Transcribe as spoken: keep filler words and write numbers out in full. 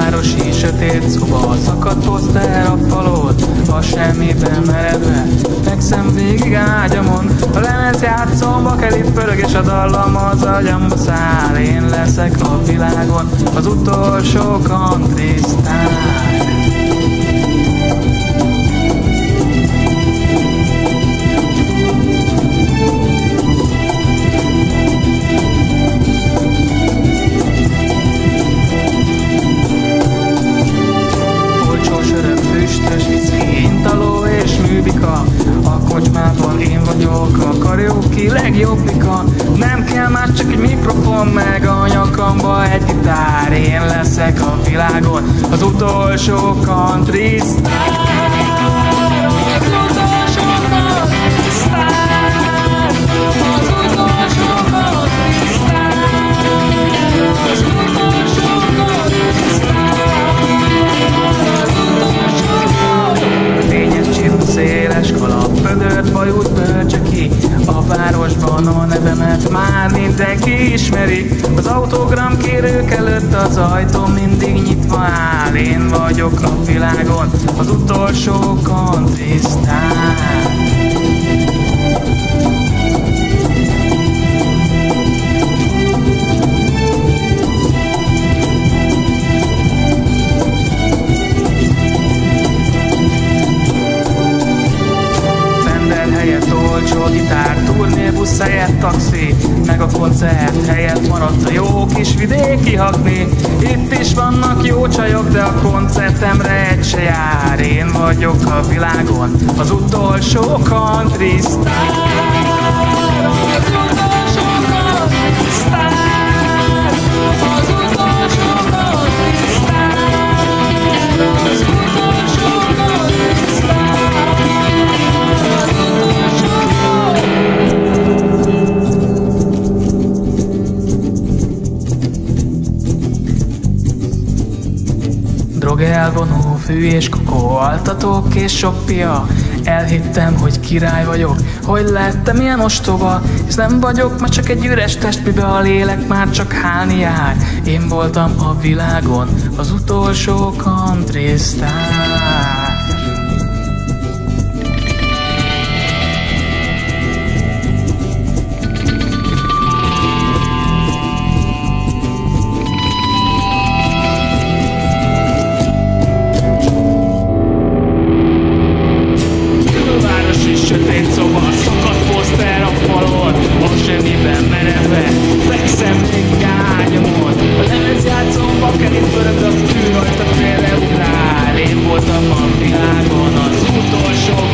városi sötét szoba, szakadt poszter a falon, a semmiben meredve fekszem végig ágyamon. A lemez játszom, bakelit pörög, és a dallam az agyamba száll. Én leszek a világon az utolsó country sztár. Füstös viszki, intaló és művika, a kocsmában én vagyok a karaoke legjobbika. Nem kell már csak egy mikrofon, meg a nyakamba egy gitár. Én leszek a világon az utolsó country sztár. Az utolsó country sztár. Az utolsó country sztár. Az utolsó country sztár. Fényes csilló, széles kalap, pödört bajút töltse ki. A városban a nevemet már mindenki ismeri. Az autogram kérők előtt az ajtó mindig nyitva áll. Én vagyok a világon az utolsó country sztár. Olcsó gitár, turnébusz helyett taxi, meg a koncert helyett maradt a jó kis vidéki hakni. Itt is vannak jó csajok, de a koncertemre egy se jár. Én vagyok a világon az utolsó country sztár. Az utolsó country sztár. Az utolsó country sztár. Az utolsó country sztár. Drogelvonó, fű és kokó, altatók és sok pia. Elhittem, hogy király vagyok, hogy lettem ilyen ostoba. És nem vagyok, már csak egy üres test, mibe a lélek már csak hálni jár. Én voltam a világon az utolsó country sztár. Sötét szoba, szakadt poszter a falon, a semmiben meredve fekszem még ágyamon. A lemez játszom, bakelit pörög, a fű rajta félre ugrál. Én voltam a világon az utolsó